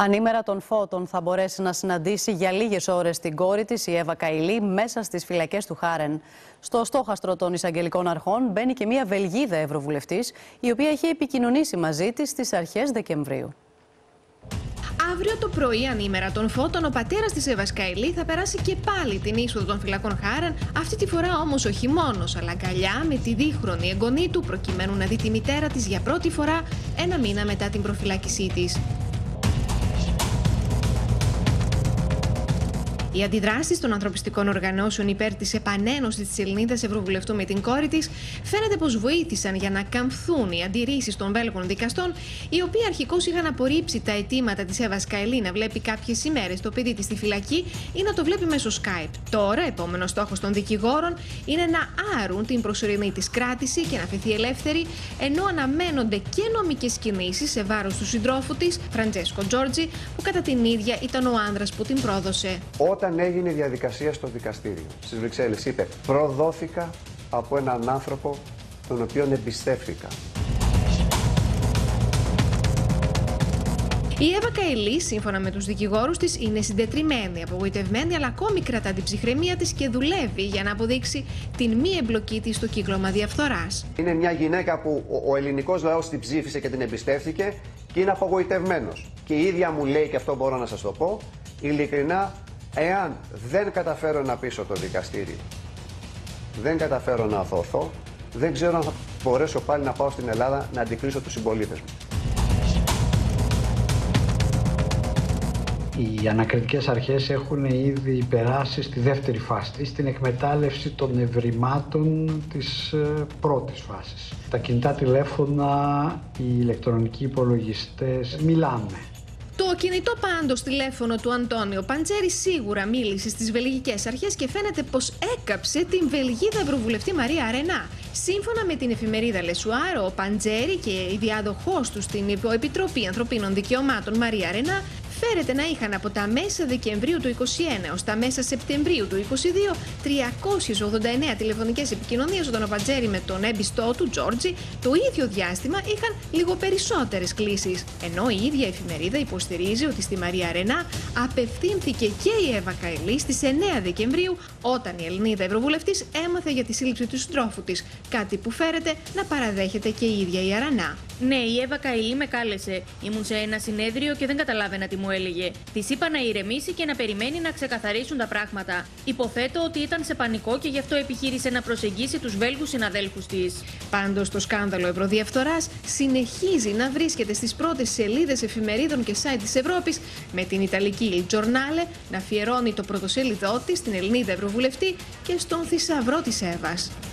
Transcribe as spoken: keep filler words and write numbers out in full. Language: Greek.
Ανήμερα των φώτων θα μπορέσει να συναντήσει για λίγες ώρες την κόρη της, η Εύα Καηλή, μέσα στις φυλακές του Χάρεν. Στο στόχαστρο των εισαγγελικών αρχών μπαίνει και μια Βελγίδα ευρωβουλευτής, η οποία έχει επικοινωνήσει μαζί της στις αρχές Δεκεμβρίου. Αύριο το πρωί, ανήμερα των φώτων, ο πατέρας της Εύας Καηλή θα περάσει και πάλι την είσοδο των φυλακών Χάρεν, αυτή τη φορά όμως όχι μόνος, αλλά αγκαλιά με τη δίχρονη εγγονή του, προκειμένου να δει τη μητέρα της για πρώτη φορά ένα μήνα μετά την προφυλάκησή της. Οι αντιδράσεις των ανθρωπιστικών οργανώσεων υπέρ της επανένωσης της Ελληνίδας Ευρωβουλευτού με την κόρη της φαίνεται πως βοήθησαν για να καμφθούν οι αντιρρήσεις των Βέλγων δικαστών, οι οποίοι αρχικώς είχαν απορρίψει τα αιτήματα της Εύας Καηλή να βλέπει κάποιες ημέρες το παιδί της στη φυλακή ή να το βλέπει μέσω Skype. Τώρα, επόμενος στόχος των δικηγόρων είναι να άρουν την προσωρινή της κράτηση και να αφαιθεί ελεύθερη, ενώ αναμένονται και νομικές κινήσεις σε βάρος του συντρόφου της, Φραντζέσκο Τζόρτζι, που κατά την ίδια ήταν ο άνδρας που την πρόδωσε. Όταν έγινε η διαδικασία στο δικαστήριο στις Βρυξέλλες, είπε: προδόθηκα από έναν άνθρωπο τον οποίον εμπιστεύτηκα. Η Εύα Καηλή, σύμφωνα με τους δικηγόρους της, είναι συντετριμμένη, απογοητευμένη, αλλά ακόμη κρατά την ψυχραιμία της και δουλεύει για να αποδείξει την μη εμπλοκή της στο κύκλωμα διαφθοράς. Είναι μια γυναίκα που ο, ο ελληνικός λαός την ψήφισε και την εμπιστεύτηκε και είναι απογοητευμένος. Και η ίδια μου λέει, και αυτό μπορώ να σας το πω, ειλικρινά, εάν δεν καταφέρω να πείσω το δικαστήριο, δεν καταφέρω να αθωωθώ, δεν ξέρω αν θα μπορέσω πάλι να πάω στην Ελλάδα να αντικρίσω τους συμπολίτες μου. Οι ανακριτικές αρχές έχουν ήδη περάσει στη δεύτερη φάση, στην εκμετάλλευση των ευρημάτων της πρώτης φάσης. Τα κινητά τηλέφωνα, οι ηλεκτρονικοί υπολογιστές μιλάνε. Το κινητό πάντως τηλέφωνο του Αντώνιο Παντζέρη σίγουρα μίλησε στις βελγικές αρχές και φαίνεται πως έκαψε την Βελγίδα Ευρωβουλευτή Μαρία Αρενά. Σύμφωνα με την εφημερίδα Λεσουάρ, ο Παντζέρη και η διάδοχός του στην Υποεπιτροπή Ανθρωπίνων Δικαιωμάτων Μαρία Αρενά φέρεται να είχαν από τα μέσα Δεκεμβρίου του είκοσι ένα ως τα μέσα Σεπτεμβρίου του είκοσι δύο τριακόσιες ογδόντα εννέα τηλεφωνικές επικοινωνίες, όταν ο Παντζέρη με τον έμπιστό του Τζόρτζι το ίδιο διάστημα είχαν λίγο περισσότερες κλήσεις. Ενώ η ίδια εφημερίδα υποστηρίζει ότι στη Μαρία Αρενά απευθύνθηκε και η Εύα Καηλή στις εννέα Δεκεμβρίου, όταν η Ελληνίδα Ευρωβουλευτής έμαθε για τη σύλληψη του συντρόφου της, κάτι που φέρεται να παραδέχεται και η ίδια η Αρενά. Ναι, η Εύα Καηλή με κάλεσε. Ήμουν σε ένα συνέδριο και δεν καταλάβαινα τι μου έλεγε. Της είπα να ηρεμήσει και να περιμένει να ξεκαθαρίσουν τα πράγματα. Υποθέτω ότι ήταν σε πανικό και γι' αυτό επιχείρησε να προσεγγίσει τους Βέλγους συναδέλφους της. Πάντως, το σκάνδαλο ευρωδιαφθοράς συνεχίζει να βρίσκεται στις πρώτες σελίδες εφημερίδων και site της Ευρώπης, με την Ιταλική Il Giornale να αφιερώνει το πρωτοσέλιδό της στην Ελληνίδα Ευρωβουλευτή και στον θησαυρό της Εύας.